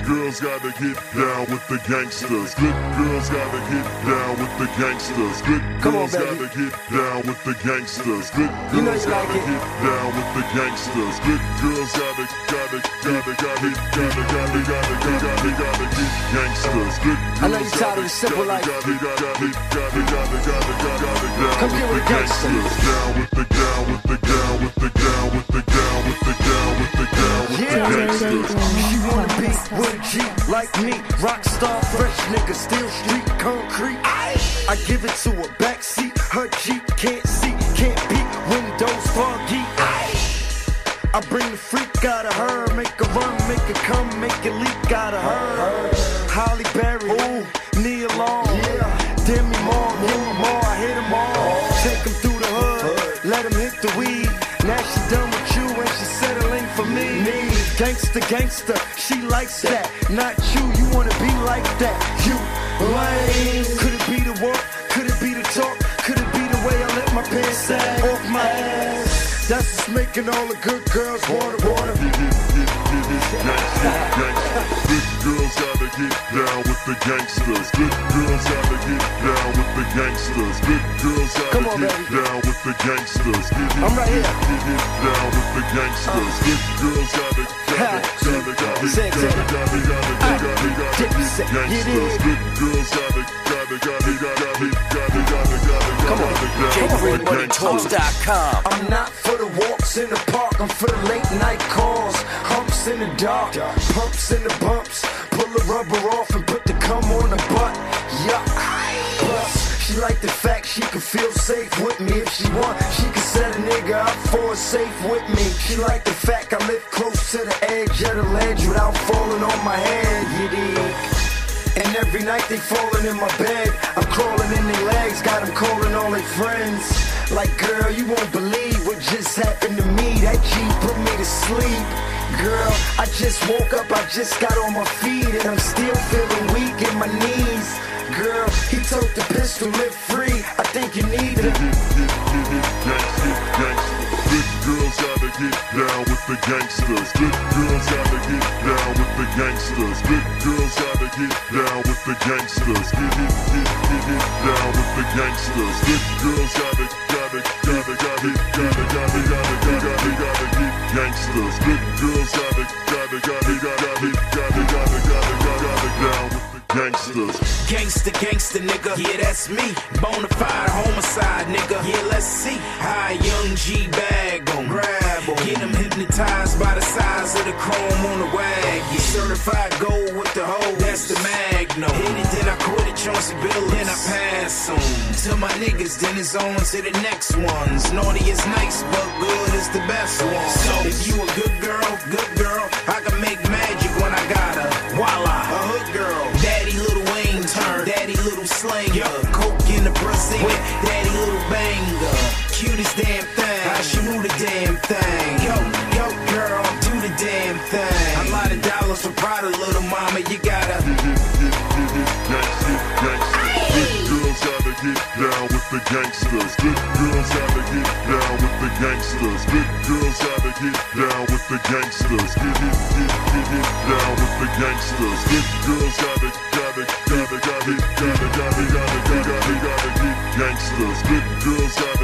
girls gotta get down with the gangsters. Good girls gotta get down with the gangsters. Good girls gotta get down with the gangsters. Good girls gotta get down with the gangsters. Good girls gotta get gangsters. Good girls I know you're tired of the simple life. Come get with the gangsters. Down with the down with the down with the down with the down with the down with the down with the gangsters. She wanna be with a G like me, rock star, fresh nigga, still street concrete. I give it to her backseat, her Jeep can't see, can't beat, windows foggy. I bring the freak out of her, make her run, make her come, make it leak out of her. Holly Berry, ooh, Nia Long, Demi Moore, I hit them all. Take them through the hood, let them hit the weed. Now she done with you and she settling for me. Gangsta, gangsta, she likes that. Not you, you wanna be like that. You lame. Could it be the walk? Could it be the talk? Could it be the way I let my pants sag off my ass? That's what's making all the good girls wanna. Good girls gotta get down with the gangsters. Good girls gotta get down with the gangsters. Good girls gotta get down with the gangsters. I'm right here. Get down with the gangsters. Good girls gotta gangsters. Good girls JadeRayMoneyTalks.com. I'm not for the walks in the park, I'm for the late night calls. Humps in the dark, pumps in the bumps. Pull the rubber off and put the cum on the butt. Yuck. Plus, she like the fact she can feel safe with me. If she want, she can set a nigga up for a safe with me. She like the fact I live close to the edge of the ledge without falling on my head, you dig? And every night they falling in my bed, I'm crawling in their legs, got them calling all their friends. Like, girl, you won't believe what just happened to me. That G put me to sleep. Girl, I just woke up, I just got on my feet, and I'm still feeling weak in my knees. Girl, he told the pistol, live free, I think you need it. Good girls gotta get down with the gangsters. Good girls gotta get down with the gangsters. Good girls gotta get down with the gangsters. Get down with the gangsters. Good girls gotta get gangsters. Good girls gotta get down with the gangsters. Gangsta, nigga, yeah, that's me. Bonafide homicide, nigga, yeah, let's see how a young G bag gon' grab em. Get him hypnotized by the size of the chrome on the wag. You certified gold with the hoe, that's the Magnum. Hit it, then I quit it, Chauncey Bill, then I pass on. To my niggas, then it's on to the next ones. Naughty is nice, but good is the best one. So if you a good girl, I can make magic when I got her. Voila, a hood girl, daddy little Wayne turn, daddy little slanger, coke in the Brazil, with daddy little banger. Cutest damn thing, how she move the damn thing. Yo, girl, do the damn thing. A lot of dollars for Prada, little mama, you gotta. Good girls gotta get down with the gangsters. Good girls gotta get down with the gangsters. Good girls gotta get down with the gangsters. Get down with the gangsters. Good girls gotta get gangsters. Good girls gotta